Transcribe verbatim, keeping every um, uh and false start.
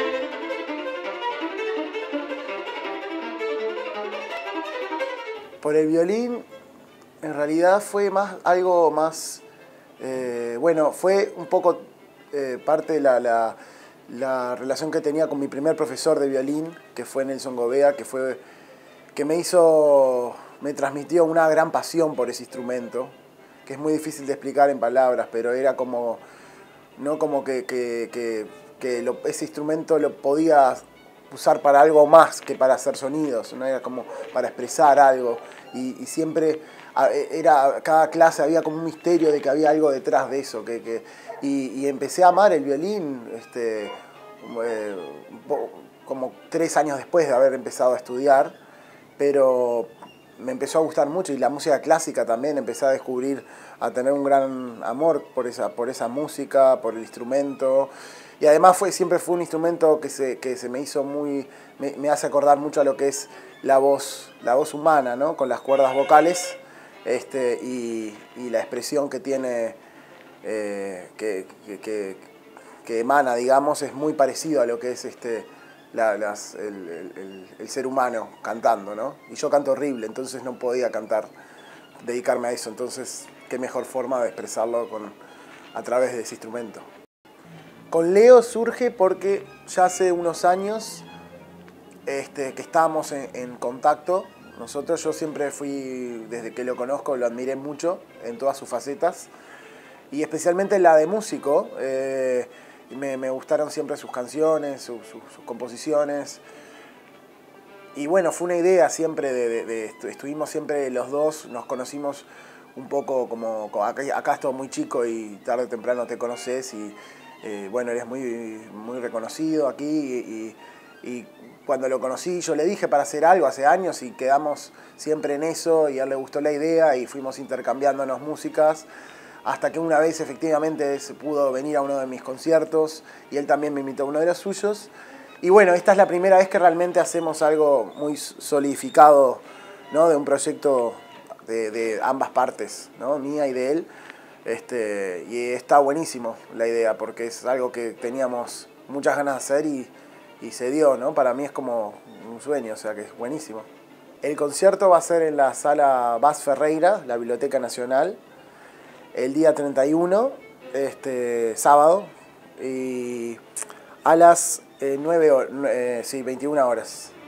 Por el violín, en realidad fue más algo más, eh, bueno, fue un poco eh, parte de la, la, la relación que tenía con mi primer profesor de violín, que fue Nelson Gobea, que fue, que me hizo, me transmitió una gran pasión por ese instrumento, que es muy difícil de explicar en palabras, pero era como, ¿no? Como que, que, que, que lo, ese instrumento lo podía usar para algo más que para hacer sonidos, ¿no? Era como para expresar algo, y, y siempre era, cada clase había como un misterio de que había algo detrás de eso, que, que, y, y empecé a amar el violín este, eh, como tres años después de haber empezado a estudiar, pero me empezó a gustar mucho, y la música clásica también, empecé a descubrir, a tener un gran amor por esa, por esa música, por el instrumento. Y además fue, siempre fue un instrumento que se, que se me hizo muy, me, me hace acordar mucho a lo que es la voz, la voz humana, ¿no? Con las cuerdas vocales este, y, y la expresión que tiene, eh, que, que, que, que emana, digamos, es muy parecido a lo que es este, la, las, el, el, el ser humano cantando, ¿no? Y yo canto horrible, entonces no podía cantar, dedicarme a eso, entonces qué mejor forma de expresarlo con, a través de ese instrumento. Con Leo surge porque ya hace unos años este, que estábamos en, en contacto. Nosotros, yo siempre fui, desde que lo conozco, lo admiré mucho en todas sus facetas. Y especialmente la de músico. Eh, me, me gustaron siempre sus canciones, su, su, sus composiciones. Y bueno, fue una idea siempre de, de, de... Estuvimos siempre los dos, nos conocimos un poco como... Acá, acá es todo muy chico y tarde o temprano te conoces y... Eh, bueno, eres muy, muy reconocido aquí y, y, y cuando lo conocí yo le dije para hacer algo hace años y quedamos siempre en eso y a él le gustó la idea y fuimos intercambiándonos músicas hasta que una vez efectivamente se pudo venir a uno de mis conciertos y él también me invitó a uno de los suyos. Y bueno, esta es la primera vez que realmente hacemos algo muy solidificado, ¿no? De un proyecto de, de ambas partes, ¿no? Mía y de él. Este, y está buenísimo la idea porque es algo que teníamos muchas ganas de hacer y, y se dio, ¿no? Para mí es como un sueño, o sea que es buenísimo. El concierto va a ser en la sala Bas Ferreira, la Biblioteca Nacional, el día treinta y uno, este, sábado, y a las eh, nueve horas, eh, sí, veintiuna horas.